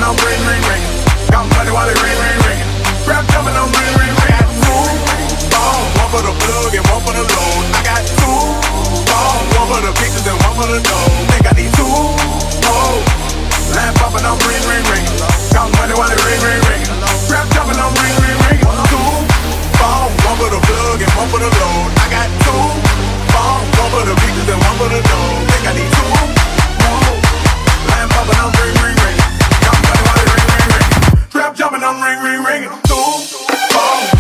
I'm ring, ring, ring. Got money while it ring, ring, ring. Rap jumping, I'm ring, ring, ring. I got two phones, one for the plug and one for the load. I got two phones, one for the pictures and one for the dough. Think I need two more. Line popping, I'm ring, ring, ring. Got money while it ring, ring, ring. Rap jumping, I'm ring, ring, ring. Two phones, one for the plug and one for the load. I got two phones, one for the pictures and one for the dough. Think I need two more. Line popping, I'm ring, ring, ring. Got money while it ring, ring, ring. Trap jumping, I'm ring, ring, ring. Two phones.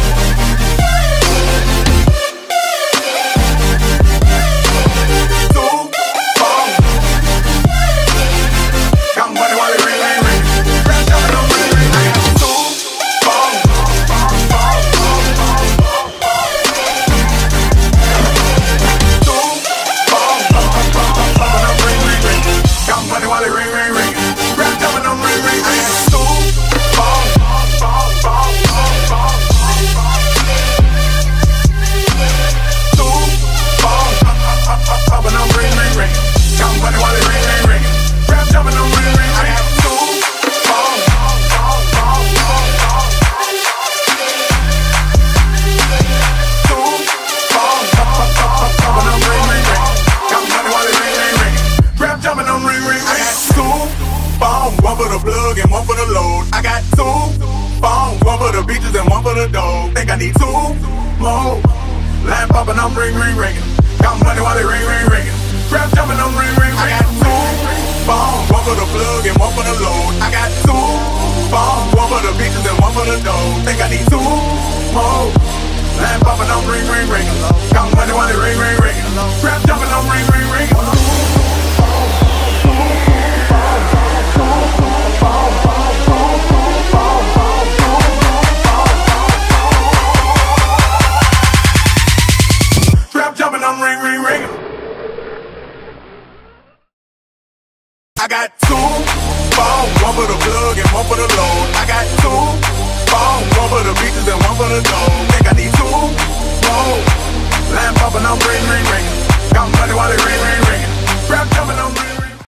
One for the plug and one for the load. I got two phones, one for the beaches and one for the dough. Think I need two more. Line popping, I'm ring, ring, ringing. Got money while they ring, ring, ringing. Rap jumping, I'm ring, ring, ringing. I got two phones, one for the plug and one for the load. I got two phones, one for the beaches and one for the dough. Think I need two more. Line popping, I'm ring, ring, ringing. Got money while they ring, ring, ringing. Rap jumping, I'm ring, ring, ringing. I'm ring, ring, ring. I got two phones, one for the plug and one for the load. I got two phones, one for the beaches and one for the dough. Think I need two more. Line popping, I'm ring, ring, ring. Got money while it ring, ring, ring.